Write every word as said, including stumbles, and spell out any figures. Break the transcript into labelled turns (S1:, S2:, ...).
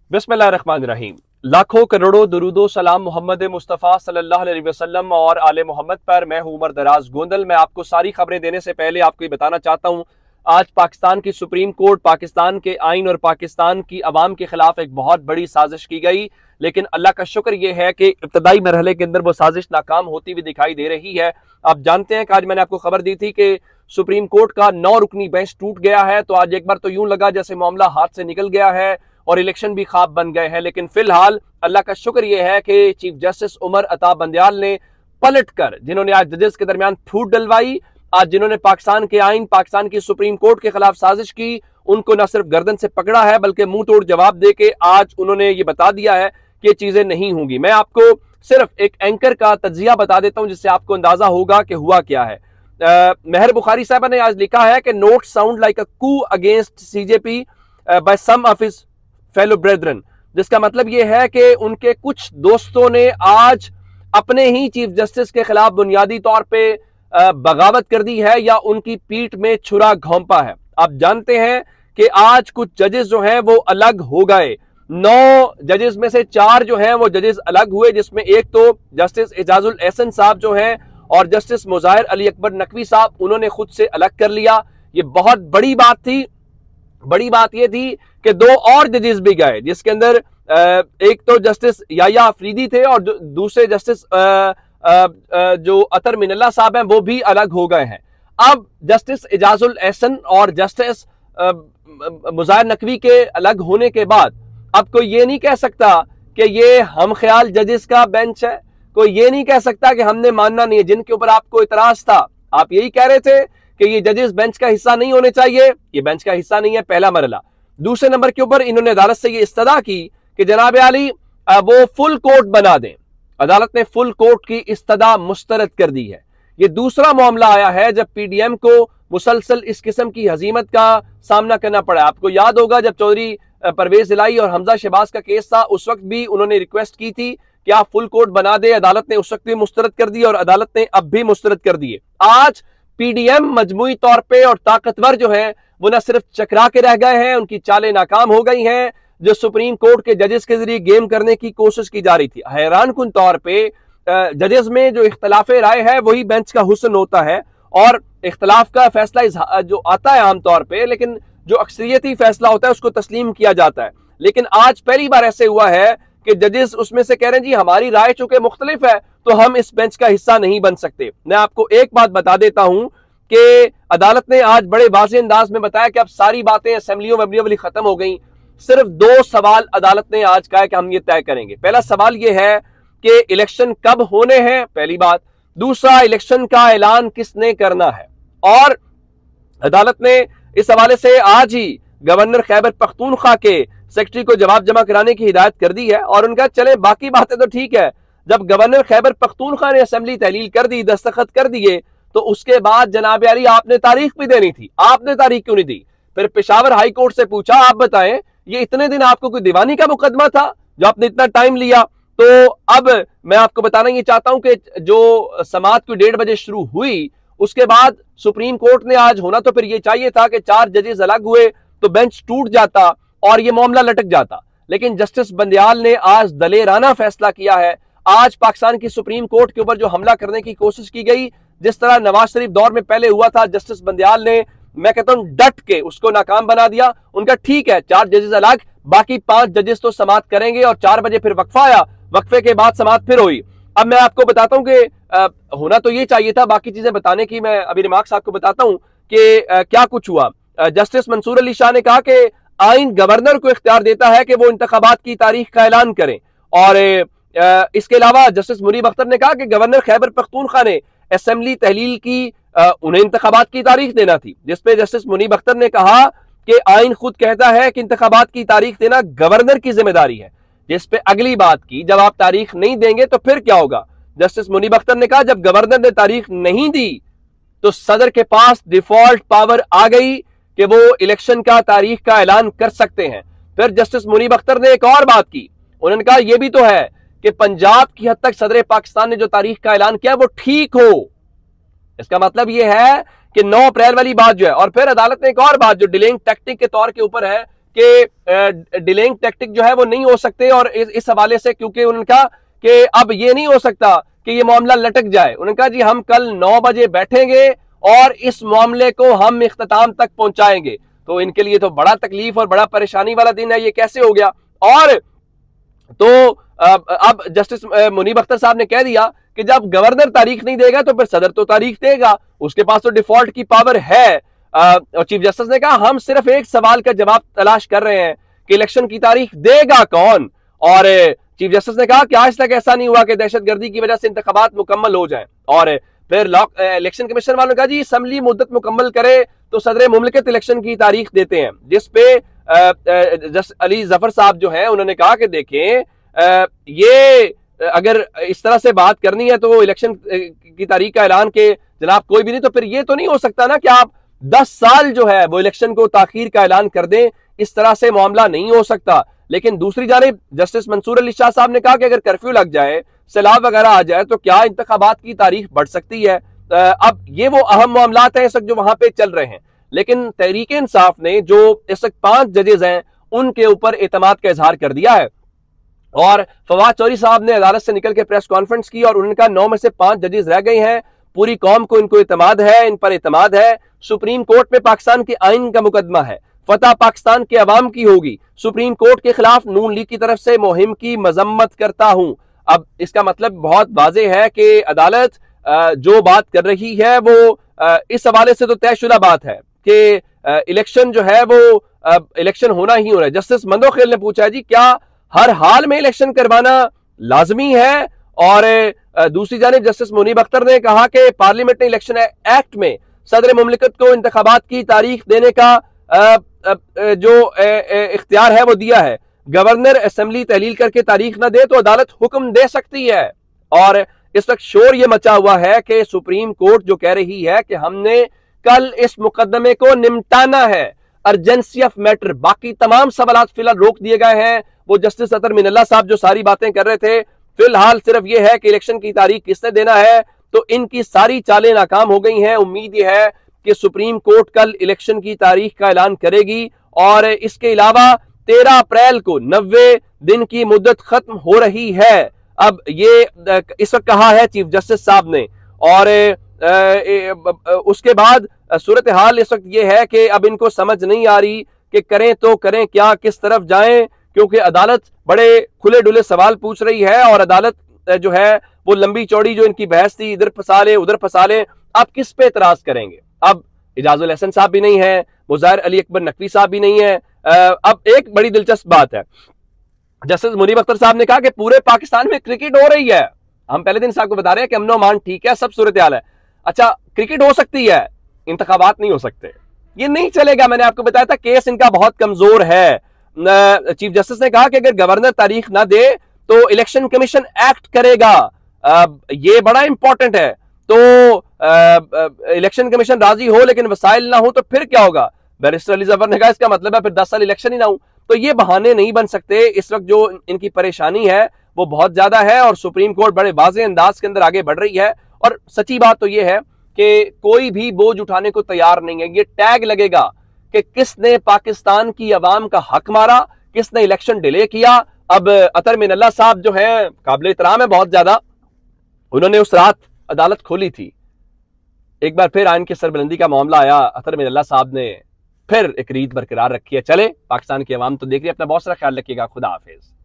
S1: बिस्मिल्लाहिर्रहमानिर्रहीम। लाखों करोड़ों दुरूदो सलाम मोहम्मद मुस्तफ़ा सल्लल्लाहु अलैहि वसल्लम और आले मोहम्मद पर। मैं हूं उमर दराज गोंदल। मैं आपको सारी खबरें देने से पहले आपको ये बताना चाहता हूं, आज पाकिस्तान की सुप्रीम कोर्ट, पाकिस्तान के आइन और पाकिस्तान की अवाम के खिलाफ एक बहुत बड़ी साजिश की गई, लेकिन अल्लाह का शुक्र यह है कि इब्तदाई मरहले के अंदर वो साजिश नाकाम होती हुई दिखाई दे रही है। आप जानते हैं कि आज मैंने आपको खबर दी थी कि सुप्रीम कोर्ट का नौ रुकनी बेंच टूट गया है, तो आज एक बार तो यूं लगा जैसे मामला हाथ से निकल गया है और इलेक्शन भी ख्वाब बन गए हैं। लेकिन फिलहाल अल्लाह का शुक्र यह है कि चीफ जस्टिस उमर अता बंदयाल ने पलट कर, जिन्होंने आज जजेस के दरमियान फूट डलवाई, आज जिन्होंने पाकिस्तान के आइन, पाकिस्तान की सुप्रीम कोर्ट के खिलाफ साजिश की, उनको न सिर्फ गर्दन से पकड़ा है बल्कि मुंह तोड़ जवाब दे के आज उन्होंने ये बता दिया है कि ये चीजें नहीं होंगी। मैं आपको सिर्फ एक एंकर का तज्जिया बता देता हूं जिससे आपको अंदाजा होगा कि हुआ क्या है। मेहर बुखारी साहब ने आज लिखा है कि not sound like a coup against CJP by some of his fellow brethren, जिसका मतलब यह है कि उनके कुछ दोस्तों ने आज अपने ही चीफ जस्टिस के खिलाफ बुनियादी तौर पे बगावत कर दी है या उनकी पीठ में छुरा घोंपा है। आप जानते हैं कि आज कुछ जजेस जो हैं वो अलग हो गए। नौ जजेस में से चार जो हैं वो जजेस अलग हुए, जिसमें एक तो जस्टिस एजाजुल एहसन साहब जो हैं और जस्टिस मुजाहिर अली अकबर नकवी साहब, उन्होंने खुद से अलग कर लिया। ये बहुत बड़ी बात थी। बड़ी बात यह थी कि दो और जजेस भी गए, जिसके अंदर एक तो जस्टिस याया अफरीदी थे और दूसरे जस्टिस जो अतर मिनल्ला साहब हैं वो भी अलग हो गए हैं। अब जस्टिस एजाजुल एहसन और जस्टिस मुजाहिर नकवी के अलग होने के बाद अब कोई ये नहीं कह सकता कि ये हम ख्याल जजेस का बेंच है, कोई ये नहीं कह सकता कि हमने मानना नहीं है। जिनके ऊपर आपको इतराज था, आप यही कह रहे थे कि ये जजेस बेंच का हिस्सा नहीं होने चाहिए, ये बेंच का हिस्सा नहीं है, पहला मरला। दूसरे नंबर के ऊपर इन्होंने अदालत से ये इस्तदा की कि जनाब आली वो फुल कोर्ट बना दें। अदालत ने फुल कोर्ट की इस्तदा मुस्तरद कर दी है। ये दूसरा मामला आया है जब पीडीएम को मुसलसल इस किस्म की हजीमत का सामना करना पड़ा। आपको याद होगा जब चौधरी परवेज इलाही और हमजा शहबाज का केस था, उस वक्त भी उन्होंने रिक्वेस्ट की थी कि आप फुल कोर्ट बना दे। अदालत ने उस वक्त भी मुस्तरद कर दी और अदालत ने अब भी मुस्तरद कर दिए। आज पीडीएम मजमूई तौर पे और ताकतवर जो है वो न सिर्फ चकरा के रह गए हैं, उनकी चालें नाकाम हो गई हैं जो सुप्रीम कोर्ट के जजेस के जरिए गेम करने की कोशिश की जा रही थी। हैरान कुन तौर पे जजेस में जो इख्तलाफ राय है वही बेंच का हुस्न होता है और इख्तलाफ का फैसला जो आता है आमतौर पर, लेकिन जो अक्सरियती फैसला होता है उसको तस्लीम किया जाता है। लेकिन आज पहली बार ऐसे हुआ है कि जजेस उसमें से कह रहे हैं जी हमारी राय चूंकि मुख्तलिफ है तो हम इस बेंच का हिस्सा नहीं बन सकते। मैं आपको एक बात बता देता हूं कि अदालत ने आज बड़े वाज़ेह अंदाज में बताया कि अब सारी बातें असेंबलियों वैम्बलियों वाली खत्म हो गई। सिर्फ दो सवाल अदालत ने आज कहा कि हम ये तय करेंगे। पहला सवाल ये है कि इलेक्शन कब होने हैं, पहली बात। दूसरा, इलेक्शन का ऐलान किसने करना है। और अदालत ने इस हवाले से आज ही गवर्नर खैबर पख्तूनख्वा के सेक्रेटरी को जवाब जमा कराने की हिदायत कर दी है और उनका चले बाकी बातें तो ठीक है, जब गवर्नर खैबर पख्तूनख्वा ने असेंबली तहलील कर दी, दस्तखत कर दिए, तो उसके बाद जनाब यारी आपने तारीख भी देनी थी। आपने तारीख क्यों नहीं दी? फिर पेशावर हाई कोर्ट से पूछा, आप बताएं ये इतने दिन आपको कोई दीवानी का मुकदमा था जो आपने इतना टाइम लिया? तो अब मैं आपको बताना ये चाहता हूं कि जो समाअत की डेढ़ बजे शुरू हुई उसके बाद सुप्रीम कोर्ट ने आज होना तो फिर ये चाहिए था कि चार जजेस अलग हुए तो बेंच टूट जाता और ये मामला लटक जाता। लेकिन जस्टिस बंदयाल ने आज दलेराना फैसला किया है। आज पाकिस्तान की सुप्रीम कोर्ट के ऊपर जो हमला करने की कोशिश की गई, जिस तरह नवाज शरीफ दौर में पहले हुआ था, जस्टिस बंदयाल ने, मैं कहता हूं, डट के उसको नाकाम बना दिया। उनका ठीक है, चार जजेस अलग, बाकी पांच जजेस तो समाअत करेंगे और चार बजे फिर वक्फा आया, वक्फे के बाद समाअत फिर हुई। अब मैं आपको बताता हूं कि होना तो ये चाहिए था, बाकी चीजें बताने की मैं अभी रिमार्क्स आपको बताता हूं कि आ, क्या कुछ हुआ। जस्टिस मंसूर अली शाह ने कहा कि आइन गवर्नर को इख्तियार देता है कि वो इंतखाबात की तारीख का ऐलान करें। और आ, इसके अलावा जस्टिस मुनीब अख्तर ने कहा कि गवर्नर खैबर पख्तूनख्वा ने असेंबली तहलील की आ, उन्हें इंतखाबात की तारीख देना थी, जिसपे जस्टिस मुनीब अख्तर ने कहा कि आइन खुद कहता है कि इंतखाबात की तारीख देना गवर्नर की जिम्मेदारी है। जिस पे अगली बात की, जब आप तारीख नहीं देंगे तो फिर क्या होगा? जस्टिस मुनीब अख्तर ने कहा जब गवर्नर ने तारीख नहीं दी तो सदर के पास डिफॉल्ट पावर आ गई कि वो इलेक्शन का तारीख का ऐलान कर सकते हैं। फिर जस्टिस मुनीब अख्तर ने एक और बात की, उन्होंने कहा यह भी तो है कि पंजाब की हद तक सदर पाकिस्तान ने जो तारीख का ऐलान किया वो ठीक हो। इसका मतलब यह है कि नौ अप्रैल वाली बात जो है, और फिर अदालत ने एक और बात जो डिलेइंग टैक्टिक के तौर के ऊपर है कि डिलेइंग टैक्टिक जो है वो नहीं हो सकते, और इस, इस हवाले से क्योंकि उनका कि अब ये नहीं हो सकता कि ये मामला लटक जाए। उन्होंने कहा जी हम कल नौ बजे बैठेंगे और इस मामले को हम इख्तिताम तक पहुंचाएंगे। तो इनके लिए तो बड़ा तकलीफ और बड़ा परेशानी वाला दिन है, ये कैसे हो गया। और तो अब जस्टिस मुनीब अख्तर साहब ने कह दिया कि जब गवर्नर तारीख नहीं देगा तो फिर सदर तो तारीख देगा, उसके पास तो डिफॉल्ट की पावर है। और चीफ जस्टिस ने कहा हम सिर्फ एक सवाल का जवाब तलाश कर रहे हैं कि इलेक्शन की तारीख देगा कौन। और चीफ जस्टिस ने कहा कि आज तक ऐसा नहीं हुआ कि दहशतगर्दी की वजह से इंतखाबात मुकम्मल हो जाए। और फिर इलेक्शन कमीशन वालों ने कहा जी असम्बली मुद्दत मुकम्मल करे तो सदर मुमलिकत इलेक्शन की तारीख देते हैं, जिसपे जस्टिस अली जफर साहब जो है उन्होंने कहा कि देखें ये अगर इस तरह से बात करनी है तो इलेक्शन की तारीख का ऐलान के जनाब कोई भी नहीं, तो फिर ये तो नहीं हो सकता ना कि आप दस साल जो है वो इलेक्शन को ताखीर का ऐलान कर दें, इस तरह से मामला नहीं हो सकता। लेकिन दूसरी जानिब जस्टिस मंसूर अली शाह साहब ने कहा कि अगर कर्फ्यू लग जाए, सैलाब वगैरह आ जाए तो क्या इंतखाबात की तारीख बढ़ सकती है। अब ये वो अहम मामलात हैं इस वक्त जो वहां पे चल रहे हैं। लेकिन तहरीक इंसाफ ने जो इस वक्त पांच जजेज हैं उनके ऊपर एतमाद का इजहार कर दिया है। और फवाद चौधरी साहब ने अदालत से निकल के प्रेस कॉन्फ्रेंस की और उनका नौ में से पांच जजेस रह गए हैं। पूरी कौम को इनको एतमाद है, इन पर एतमाद है। सुप्रीम कोर्ट में पाकिस्तान के आइन का मुकदमा है, फतह पाकिस्तान के अवाम की होगी। सुप्रीम कोर्ट के खिलाफ नून लीग की तरफ से मुहिम की मजम्मत करता हूं। अब इसका मतलब बहुत वाज़ेह है कि अदालत जो बात कर रही है वो इस हवाले से तो तयशुदा बात है कि इलेक्शन जो है वो इलेक्शन होना ही होना है। जस्टिस मंदोखेल ने पूछा है जी क्या हर हाल में इलेक्शन करवाना लाजमी है। और दूसरी जानिब जस्टिस मुनीब अख्तर ने कहा कि पार्लियामेंट्री इलेक्शन एक्ट में सदर मुमलिकत को इंतखाबात की तारीख देने का जो इख्तियार है वो दिया है। गवर्नर असेंबली तहलील करके तारीख ना दे तो अदालत हुक्म दे सकती है। और इस वक्त शोर ये मचा हुआ है कि सुप्रीम कोर्ट जो कह रही है कि हमने कल इस मुकदमे को निपटाना है, अर्जेंसी ऑफ मैटर, बाकी तमाम सवाल फिलहाल रोक दिए गए हैं। वो जस्टिस अतर मिनल्ला साहब जो सारी बातें कर रहे थे, फिलहाल सिर्फ ये है कि इलेक्शन की तारीख किसने देना है, तो इनकी सारी चालें नाकाम हो गई हैं। उम्मीद यह है कि सुप्रीम कोर्ट कल इलेक्शन की तारीख का ऐलान करेगी। और इसके अलावा तेरह अप्रैल को नब्बे दिन की मुद्दत खत्म हो रही है। अब ये इस वक्त कहा है चीफ जस्टिस साहब ने। और उसके बाद सूरत हाल इस वक्त ये है कि अब इनको समझ नहीं आ रही कि करें तो करें क्या, किस तरफ जाएं, क्योंकि अदालत बड़े खुले डुले सवाल पूछ रही है। और अदालत जो है वो लंबी चौड़ी जो इनकी बहस थी, इधर फंसा ले उधर फंसा ले, अब किस पे एतराज करेंगे। अब इजाजुल हसन साहब भी नहीं है, मुज़ाहिर अली अकबर नकवी साहब भी नहीं है। अब एक बड़ी दिलचस्प बात है, जस्टिस मुनीब अख्तर साहब ने कहा कि पूरे पाकिस्तान में क्रिकेट हो रही है। हम पहले दिन साहब को बता रहे हैं कि अमनो अमान ठीक है, सब सूरत हाल है। अच्छा क्रिकेट हो सकती है, इंतखाबात नहीं हो सकते, ये नहीं चलेगा। मैंने आपको बताया था केस इनका बहुत कमजोर है। चीफ जस्टिस ने कहा कि अगर गवर्नर तारीख ना दे तो इलेक्शन कमीशन एक्ट करेगा। ये बड़ा इंपॉर्टेंट है। तो इलेक्शन कमीशन राजी हो लेकिन वसाइल ना हो तो फिर क्या होगा। बैरिस्टर अली जफर ने कहा इसका मतलब है फिर दस साल इलेक्शन ही ना हो। तो ये बहाने नहीं बन सकते। इस वक्त जो इनकी परेशानी है वो बहुत ज्यादा है और सुप्रीम कोर्ट बड़े वाज़ेह अंदाज के अंदर आगे बढ़ रही है। और सच्ची बात तो ये है कि कोई भी बोझ उठाने को तैयार नहीं है। ये टैग लगेगा कि किसने पाकिस्तान की अवाम का हक मारा, किसने इलेक्शन डिले किया। अब अतर मिनल्ला साहब जो है काबिल एहतराम है बहुत ज्यादा, उन्होंने उस रात अदालत खोली थी, एक बार फिर आइन की सरबलंदी का मामला आया, अतर मिनल्ला साहब ने फिर एक रीत बरकरार रखी है। चले पाकिस्तान की अवाम तो देख रही है। अपना बहुत सारा ख्याल रखिएगा। खुदा हाफिज।